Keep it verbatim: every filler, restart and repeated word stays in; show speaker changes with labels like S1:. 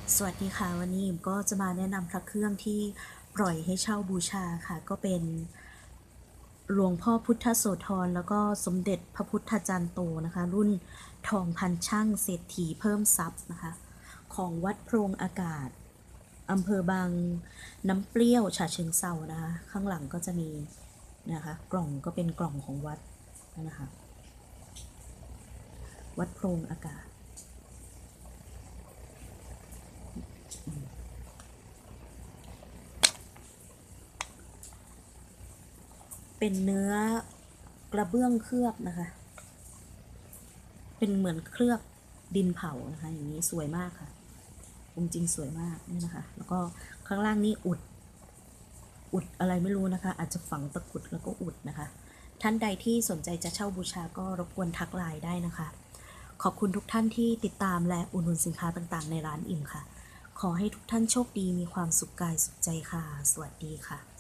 S1: สวัสดีค่ะวันนี้อิมก็จะมาแนะนำพระเครื่องที่ปล่อยให้เช่าบูชาค่ะก็เป็นหลวงพ่อพุทธโสธรแล้วก็สมเด็จพระพุทธจารย์โตนะคะรุ่นทองพันช่างเศรษฐีเพิ่มทรัพย์นะคะของวัดโพรงอากาศอำเภอบางน้ำเปรี้ยวฉะเชิงเทรานะคะข้างหลังก็จะมีนะคะกล่องก็เป็นกล่องของวัดนะคะวัดโพรงอากาศเป็นเนื้อกระเบื้องเคลือบนะคะเป็นเหมือนเคลือบดินเผานะคะอย่างนี้สวยมากค่ะองค์จริงสวยมากนี่นะคะแล้วก็ข้างล่างนี่อุดอุดอะไรไม่รู้นะคะอาจจะฝังตะกรุดแล้วก็อุดนะคะท่านใดที่สนใจจะเช่าบูชาก็รบกวนทักไลน์ได้นะคะขอบคุณทุกท่านที่ติดตามและอุดหนุนสินค้าต่างๆในร้านอิ่มค่ะขอให้ทุกท่านโชคดีมีความสุขกายสุขใจค่ะสวัสดีค่ะ